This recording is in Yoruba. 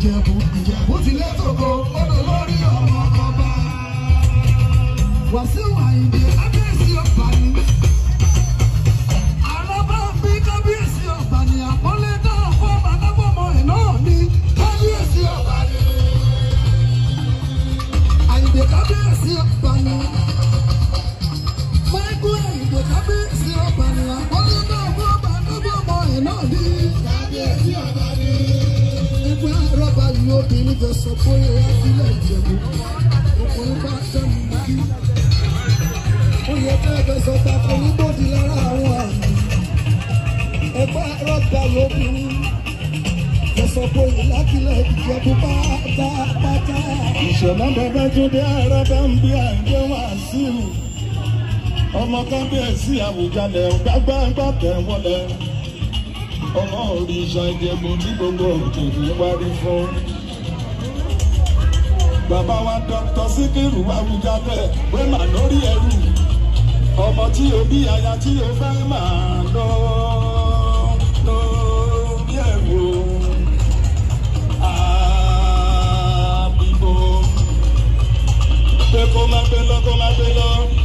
Ìjẹ̀bú ti lé tòkó odò lórí ọmọ ọba. Wàsíù Àyìndé kábíyèsí ọba ni. Àràbà bí kábíyèsí ọba ni. Àpọ́nlé náà fọ́ bàdágbọ́mọ ẹ̀ náà ní kábíyèsí ọba ni. Àyìndé kábíyèsí ọba ni. Máíkù Àyìndé kábíyèsí ọba ni. Àpọ́nlé náà fọ́ bàdágbọ́mọ ẹ̀ náà ní kábíyèsí ọba ni. Ẹgbẹ́ àràbà yìí obìnrin fẹ́ sọ pé ó sílẹ̀ Ìjẹ̀bú. Ọkùnrin bá sẹ́nu kí. Ó yẹ ká ẹgbẹ́ sọ̀tà fún nígbòdì lára àwọn àmì. Ẹgbẹ́ àràbà yìí obìnrin fẹ́ sọ pé ìlàkílẹ̀ Ìjẹ̀bú pátápátá. Ìṣọ̀lá Babátúndé Àràbà ń bí àǹjẹ́ Wàsíù. Ọmọ kábíyèsí Àwùjalẹ̀ gbàgbàgbà tẹ̀ wọlé. Ọmọ òrìṣà Ìjẹ̀bú tí gbogbo òkèèrè wárí fún. Bàbá wa Dr. Síkírù Àwùjalẹ̀ pé mà lórí ẹrù. Ọmọ tí o bí aya tí o fẹ́ máa lọ lórí ẹrù. Àbíbò pé kó má gbé lọ kó má gbé lọ.